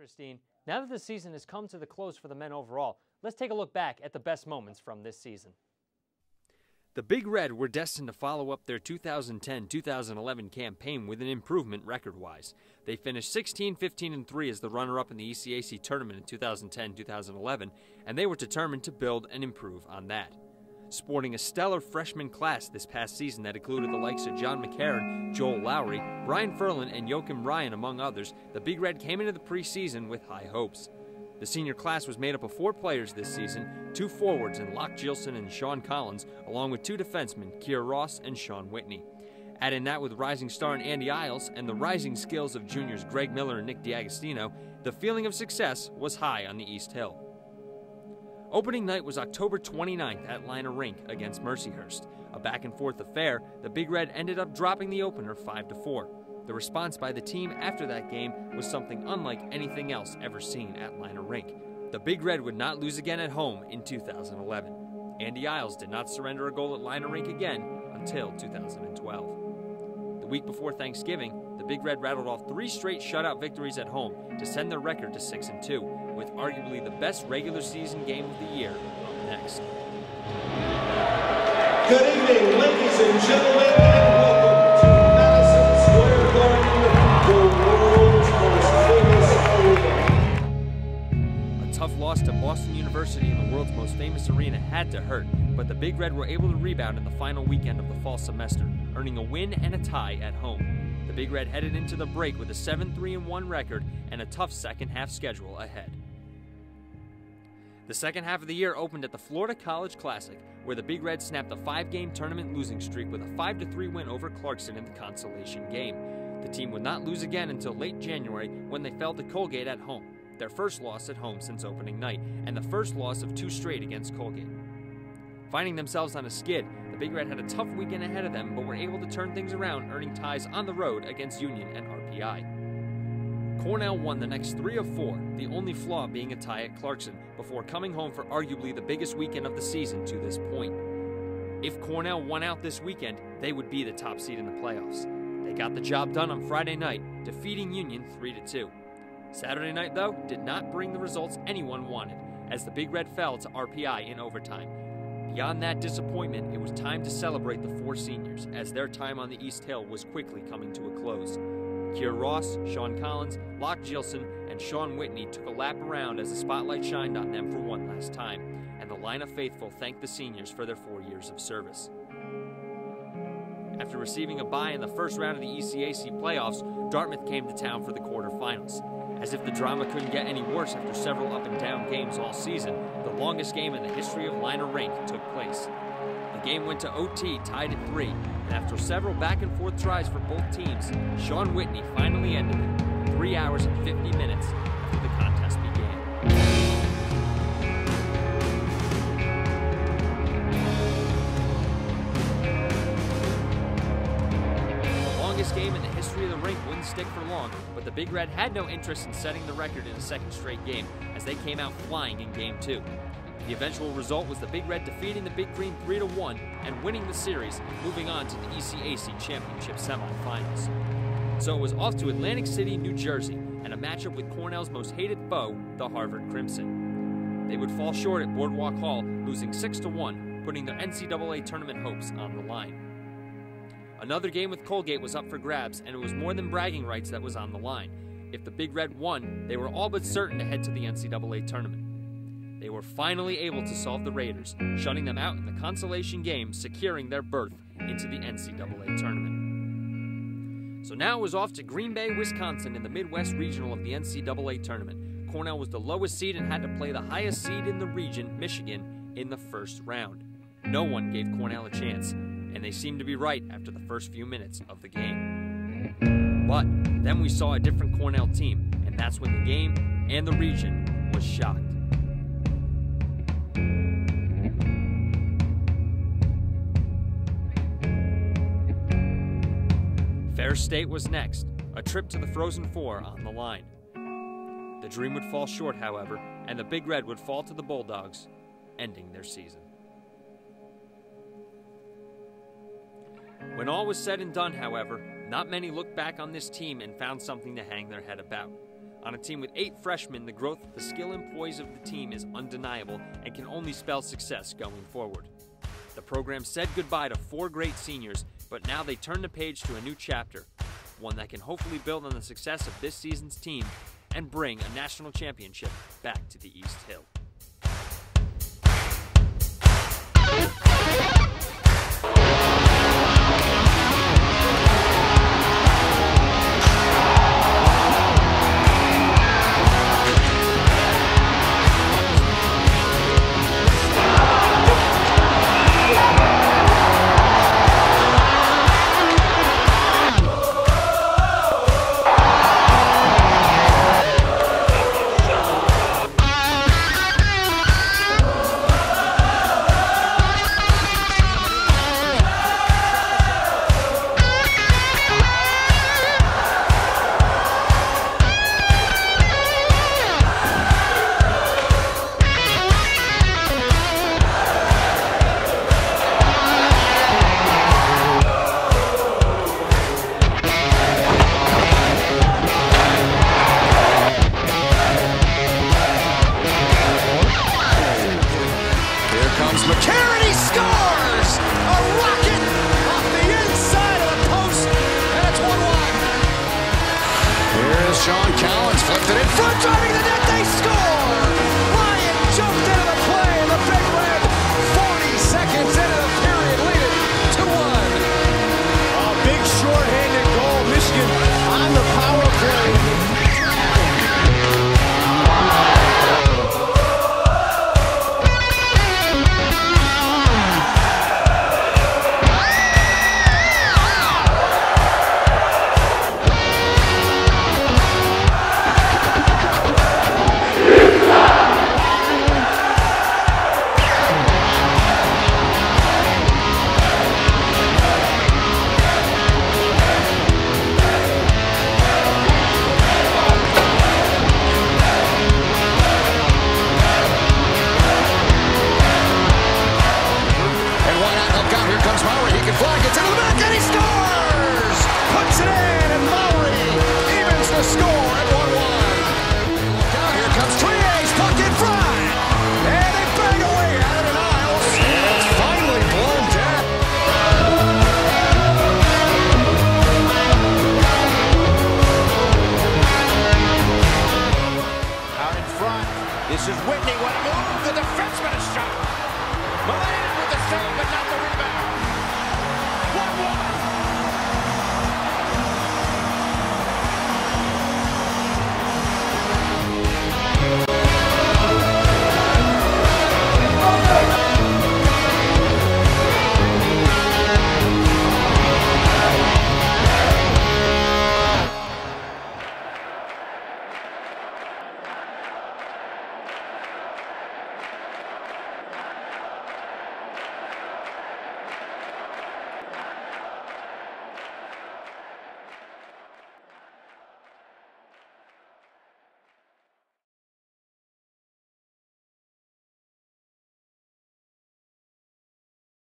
Christine, now that the season has come to the close for the men overall, let's take a look back at the best moments from this season. The Big Red were destined to follow up their 2010-2011 campaign with an improvement record-wise. They finished 16-15-3 as the runner-up in the ECAC tournament in 2010-2011, and they were determined to build and improve on that. Sporting a stellar freshman class this past season that included the likes of John McCarron, Joel Lowry, Brian Ferlin, and Joachim Ryan, among others, the Big Red came into the preseason with high hopes. The senior class was made up of 4 players this season, 2 forwards in Locke Gilson and Sean Collins, along with 2 defensemen, Keir Ross and Sean Whitney. Add in that with rising star Andy Isles and the rising skills of juniors Greg Miller and Nick D'Agostino, the feeling of success was high on the East Hill. Opening night was October 29th at Liner Rink against Mercyhurst. A back-and-forth affair, the Big Red ended up dropping the opener 5-4. The response by the team after that game was something unlike anything else ever seen at Liner Rink. The Big Red would not lose again at home in 2011. Andy Isles did not surrender a goal at Liner Rink again until 2012. The week before Thanksgiving, the Big Red rattled off 3 straight shutout victories at home to send their record to 6-2, with arguably the best regular season game of the year up next. Good evening, ladies and gentlemen, and welcome to Madison Square Garden, the world's most famous arena. A tough loss to Boston University in the world's most famous arena had to hurt, but the Big Red were able to rebound in the final weekend of the fall semester, earning a win and a tie at home. The Big Red headed into the break with a 7-3-1 record and a tough second-half schedule ahead. The second half of the year opened at the Florida College Classic, where the Big Red snapped a 5-game tournament losing streak with a 5-3 win over Clarkson in the consolation game. The team would not lose again until late January when they fell to Colgate at home, their first loss at home since opening night, and the first loss of 2 straight against Colgate. Finding themselves on a skid, the Big Red had a tough weekend ahead of them, but were able to turn things around, earning ties on the road against Union and RPI. Cornell won the next 3 of 4, the only flaw being a tie at Clarkson, before coming home for arguably the biggest weekend of the season to this point. If Cornell won out this weekend, they would be the top seed in the playoffs. They got the job done on Friday night, defeating Union 3-2. Saturday night, though, did not bring the results anyone wanted, as the Big Red fell to RPI in overtime. Beyond that disappointment, it was time to celebrate the 4 seniors, as their time on the East Hill was quickly coming to a close. Keir Ross, Sean Collins, Locke Gilson, and Sean Whitney took a lap around as the spotlight shined on them for one last time, and the line of faithful thanked the seniors for their 4 years of service. After receiving a bye in the first round of the ECAC playoffs, Dartmouth came to town for the quarterfinals. As if the drama couldn't get any worse after several up-and-down games all season, the longest game in the history of Liner Rink took place. The game went to OT, tied at 3, and after several back-and-forth tries for both teams, Sean Whitney finally ended it, 3 hours and 50 minutes after the contest began. The longest game in the history of the rink wouldn't stick for long, but the Big Red had no interest in setting the record in a second straight game, as they came out flying in Game 2. The eventual result was the Big Red defeating the Big Green 3-1 and winning the series, moving on to the ECAC Championship semifinals. So it was off to Atlantic City, New Jersey, and a matchup with Cornell's most hated foe, the Harvard Crimson. They would fall short at Boardwalk Hall, losing 6-1, putting their NCAA tournament hopes on the line. Another game with Colgate was up for grabs, and it was more than bragging rights that was on the line. If the Big Red won, they were all but certain to head to the NCAA tournament. They were finally able to solve the Raiders, shutting them out in the consolation game, securing their berth into the NCAA tournament. So now it was off to Green Bay, Wisconsin in the Midwest Regional of the NCAA tournament. Cornell was the lowest seed and had to play the highest seed in the region, Michigan, in the first round. No one gave Cornell a chance, and they seemed to be right after the first few minutes of the game. But then we saw a different Cornell team, and that's when the game and the region was shocked. Fair State was next, a trip to the Frozen Four on the line. The dream would fall short, however, and the Big Red would fall to the Bulldogs, ending their season. When all was said and done, however, not many looked back on this team and found something to hang their head about. On a team with 8 freshmen, the growth of the skill and poise of the team is undeniable and can only spell success going forward. The program said goodbye to 4 great seniors, but now they turn the page to a new chapter, one that can hopefully build on the success of this season's team and bring a national championship back to the East Hill. Flipped it in front, driving the net, they score! Ryan jumped into the play, and the Big Red, 40 seconds into the period, lead it 2-1. A big short-handed goal, Michigan on the power play. This is Whitney, what a move! The defenseman is shot! Milan with the save, but not the rebound.